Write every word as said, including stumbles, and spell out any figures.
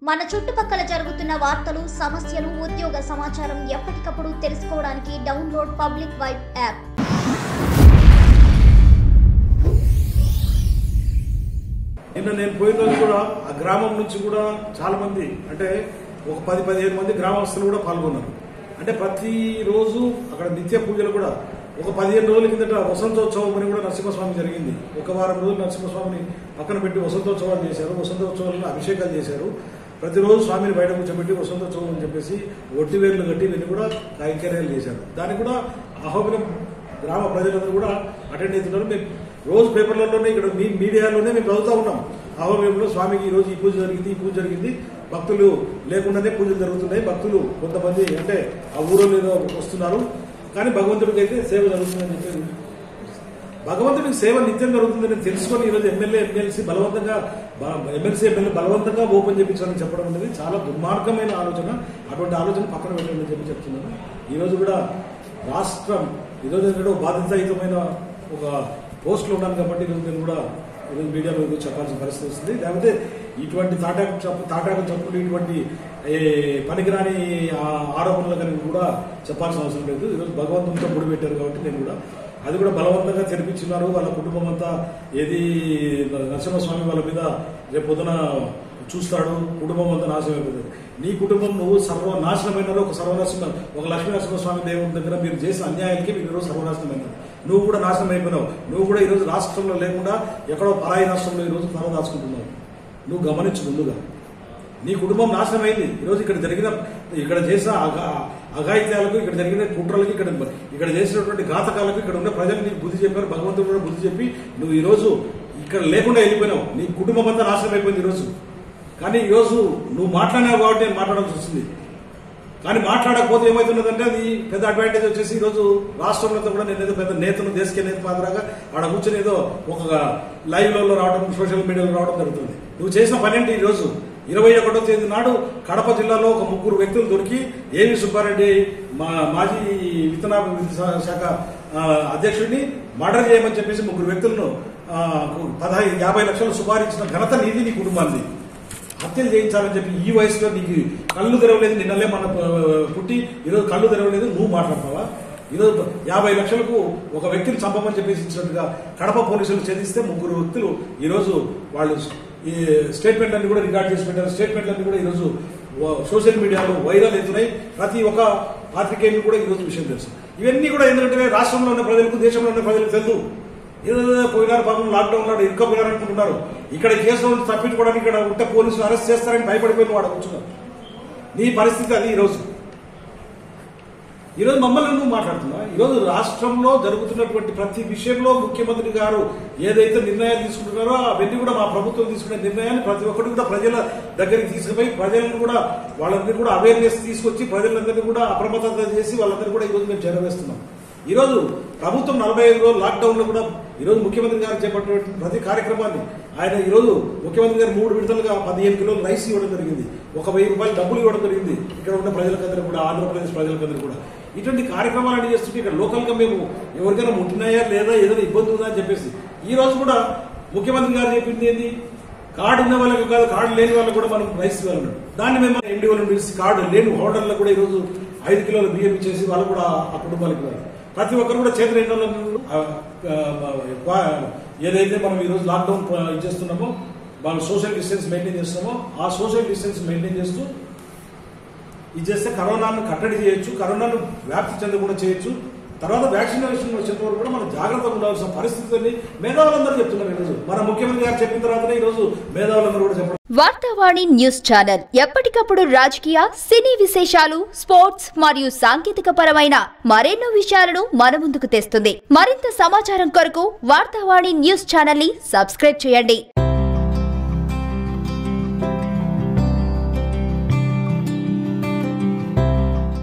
మన చుట్టుపక్కల జరుగుతున్న వార్తలు, సమస్యలు, ఉద్యోగ సమాచారం ఎప్పటికప్పుడు తెలుసుకోవడానికి డౌన్లోడ్ పబ్లిక్ వైబ్ యాప్. నిన్న నేను పోయిన రోజు కూడా ఆ గ్రామం నుంచి కూడా చాలా మంది అంటే ఒక పది పదిహేను మంది గ్రామస్తులు కూడా పాల్గొన్నారు. అంటే ప్రతిరోజు అక్కడ నిత్య పూజలు కూడా ఒక పదిహేను రోజుల కిందట వసంతోత్సవం అని కూడా నరసింహస్వామి జరిగింది. ఒక వారం రోజులు నరసింహస్వామిని పక్కన పెట్టి వసంతోత్సవాలు చేశారు. వసంతోత్సవాలను అభిషేకాలు చేశారు. ప్రతిరోజు స్వామిని బయట కూర్చోబెట్టి వసంతోత్సవం అని చెప్పేసి ఒట్టి వేర్లు కట్టి ఇవన్నీ కూడా కైంకర్యాలు చేశారు. దానికి కూడా అహోబిలం గ్రామ ప్రజలందరూ కూడా అటెండ్ అవుతున్నారు. మేము రోజు పేపర్లలోనే ఇక్కడ మీ మీడియాలోనే మేము చదువుతూ ఉన్నాం. అహోబిలంలో స్వామికి ఈ రోజు ఈ పూజ జరిగింది, ఈ పూజ జరిగింది, భక్తులు లేకుండానే పూజలు జరుగుతున్నాయి. భక్తులు కొంతమంది అంటే ఆ ఊరిలో వస్తున్నారు, కానీ భగవంతుడికి అయితే సేవ జరుగుతుందని చెప్పేది. భగవంతుడికి సేవ నిత్యం జరుగుతుందని తెలుసుకొని ఈరోజు ఎమ్మెల్యే ఎమ్మెల్సీ బలవంతంగా ఎమ్మెల్సీ ఎమ్మెల్యే బలవంతంగా ఓపెన్ చేయించాలని చెప్పడం అనేది చాలా దుర్మార్గమైన ఆలోచన. అటువంటి ఆలోచన పక్కన పెట్టాలని చెప్పి చెప్తున్నాను. ఈరోజు కూడా రాష్ట్రం ఈరోజు ఏంటంటే బాధ్యతాయుతమైన ఒక పోస్టులు ఉన్నాను కాబట్టి ఈరోజు నేను కూడా ఈరోజు మీడియాలో చెప్పాల్సిన పరిస్థితి వస్తుంది. లేకపోతే ఇటువంటి తాటాకు చప్పు తాటాకు చప్పులు ఇటువంటి పనికిరాని ఆరోపణలు కనుక కూడా చెప్పాల్సిన అవసరం లేదు. ఈరోజు భగవంతునితో ముడి పెట్టారు కాబట్టి నేను కూడా అది కూడా బలవంతంగా తెరిపించున్నారు. వాళ్ళ కుటుంబం అంతా ఏది నరసింహస్వామి వాళ్ళ మీద రేపు పొద్దున చూస్తాడు, కుటుంబం అంతా నాశనం అయిపోతుంది. నీ కుటుంబం నువ్వు సర్వ నాశనమైనారు. ఒక సర్వనాశనం ఒక లక్ష్మీ నరసింహస్వామి దేవుడి దగ్గర మీరు చేసిన అన్యాయానికి మీరు ఈరోజు సర్వనాశనమైనారు. నువ్వు కూడా నాశనం అయిపోయినావు. నువ్వు కూడా ఈరోజు రాష్ట్రంలో లేకుండా ఎక్కడో పరాయి రాష్ట్రంలో ఈరోజు తల దాచుకుంటున్నావు. నువ్వు గమనించు ముందుగా నీ కుటుంబం నాశనం అయింది. ఈరోజు ఇక్కడ జరిగిన ఇక్కడ చేసిన అఘాయిత్యాలకు, ఇక్కడ జరిగిన కుట్రలకి, ఇక్కడ ఇక్కడ చేసినటువంటి ఘాతకాలకు ఇక్కడ ఉన్న ప్రజలు నీకు బుద్ధి చెప్పారు. భగవంతుడు కూడా బుద్ధి చెప్పి నువ్వు ఈరోజు ఇక్కడ లేకుండా వెళ్ళిపోయినావు. నీ కుటుంబం అంతా నాశనం అయిపోయింది ఈరోజు. కానీ ఈరోజు నువ్వు మాట్లాడినావు కాబట్టి నేను మాట్లాడాల్సి వస్తుంది. కానీ మాట్లాడకపోతే ఏమవుతున్నదంటే అది పెద్ద అడ్వాంటేజ్ వచ్చేసి ఈరోజు రాష్ట్రంలో కూడా నేను ఏదో పెద్ద నేతను దేశకే నేత పాత్రగా ఆడ కూర్చొని ఏదో ఒక లైవ్లలో రావడం, సోషల్ మీడియాలో రావడం జరుగుతుంది. నువ్వు చేసిన పని ఏంటి? ఈరోజు ఇరవై ఒకటో తేదీ నాడు కడప జిల్లాలో ఒక ముగ్గురు వ్యక్తులు దొరికి ఏవి సుబ్బారెడ్డి మా మాజీ విత్తన శాఖ అధ్యక్షుడిని మర్డర్ చేయమని చెప్పేసి ముగ్గురు వ్యక్తులను పదహైదు యాభై లక్షలు సుపారించిన ఘనత నీది, నీ కుటుంబాన్ని హత్యలు చేయించాలని చెప్పి ఈ వయసులో నీకు కళ్ళు తెరవలేదు. నిన్నలే మన పుట్టి ఈరోజు కళ్ళు తెరవలేదు, నువ్వు మాట్లాడతావా? ఈరోజు యాభై లక్షలకు ఒక వ్యక్తిని చంపమని చెప్పేసి ఇచ్చినట్టుగా కడప పోలీసులు ఛేదిస్తే ముగ్గురు వ్యక్తులు ఈరోజు వాళ్ళు ఈ స్టేట్మెంట్లన్నీ కూడా రికార్డ్ చేసి పెట్టారు. స్టేట్మెంట్లన్నీ కూడా ఈరోజు సోషల్ మీడియాలో వైరల్ అవుతున్నాయి. ప్రతి ఒక్క పాత్రికేయులు కూడా ఈరోజు విషయం తెలుసు. ఇవన్నీ కూడా ఎందుకంటే రాష్ట్రంలో ఉన్న ప్రజలకు, దేశంలో ఉన్న ప్రజలకు తెలుసు. ఏదో పోయినారు పాపం, లాక్డౌన్ లో ఇరుక్కపోయినారు అనుకుంటున్నారు. ఇక్కడ కేసులో తప్పించుకోవడానికి ఇక్కడ ఉంటే పోలీసులు అరెస్ట్ చేస్తారని భయపడిపోయిన వాడు కూర్చున్నారు. నీ పరిస్థితి అది. ఈరోజు ఈరోజు మమ్మల్ని నువ్వు మాట్లాడుతున్నా. ఈరోజు రాష్ట్రంలో జరుగుతున్నటువంటి ప్రతి విషయంలో ముఖ్యమంత్రి గారు ఏదైతే నిర్ణయాలు తీసుకుంటున్నారో అవన్నీ కూడా మా ప్రభుత్వం తీసుకునే నిర్ణయాన్ని ప్రతి ఒక్కటి కూడా ప్రజల దగ్గరికి తీసుకుపోయి ప్రజలను కూడా వాళ్ళందరినీ కూడా అవేర్నెస్ తీసుకొచ్చి ప్రజలందరినీ కూడా అప్రమత్తత చేసి వాళ్ళందరూ కూడా ఈరోజు మేము చేరవేస్తున్నాం. ఈరోజు ప్రభుత్వం నలభై ఐదు రోజులు లాక్డౌన్ లో కూడా ఈరోజు ముఖ్యమంత్రి గారు చేపట్టినటువంటి ప్రతి కార్యక్రమాన్ని ఆయన ఈరోజు ముఖ్యమంత్రి గారు మూడు విడతలుగా పదిహేను కిలోలు రైస్ ఇవ్వడం జరిగింది. ఒక వెయ్యి రూపాయలు డబ్బులు ఇవ్వడం జరిగింది. ఇక్కడ ఉన్న ప్రజలకందరూ కూడా, ఆంధ్రప్రదేశ్ ప్రజలకందరూ కూడా ఇటువంటి కార్యక్రమాలు చేస్తుంటే ఇక్కడ లోకల్ గా మేము ఎవరికైనా ముట్టినాయా లేదా, ఏదైనా ఇబ్బంది ఉందా అని చెప్పేసి ఈ రోజు కూడా ముఖ్యమంత్రి గారు చెప్పింది ఏంటి? కార్డు ఉన్న వాళ్ళకి కాదు, కార్డు లేని వాళ్ళకి కూడా మనం రైస్ ఇవ్వాలన్నాడు. దాన్ని మేము ఎండి వాళ్ళని పిలిచి కార్డు లేని హోటల్లో కూడా ఈరోజు ఐదు కిలోల బియ్యం ఇచ్చేసి వాళ్ళు కూడా ఆ కుటుంబాలకు ఇవ్వాలి. ప్రతి ఒక్కరు కూడా చేతులు ఎండలో ఏదైతే మనం ఈరోజు లాక్డౌన్ ఇచ్చేస్తున్నామో, మనం సోషల్ డిస్టెన్స్ మెయింటైన్ చేస్తున్నామో ఆ సోషల్ డిస్టెన్స్ మెయింటైన్ చేస్తూ ఇది చేస్తే కరోనాను కట్టడి చేయొచ్చు, కరోనాను వ్యాప్తి చెందకుండా చేయొచ్చు. తర్వాత వ్యాక్సినేషన్ వచ్చేంత వరకు కూడా మనం జాగ్రత్తగా ఉండాల్సిన పరిస్థితుల్ని మేధావులందరూ చెప్తున్నారు. ఈరోజు మన ముఖ్యమంత్రి గారు చెప్పిన తర్వాతనే ఈరోజు మేధావులందరూ కూడా చెప్పడం. వార్తావాణి న్యూస్ ఛానల్ ఎప్పటికప్పుడు రాజకీయ, సినీ విశేషాలు, స్పోర్ట్స్ మరియు సాంకేతిక పరమైన మరెన్నో విషయాలను మన ముందుకు తెస్తుంది. మరింత సమాచారం కొరకు వార్తావాణి న్యూస్ ఛానల్ ని సబ్స్క్రైబ్ చేయండి.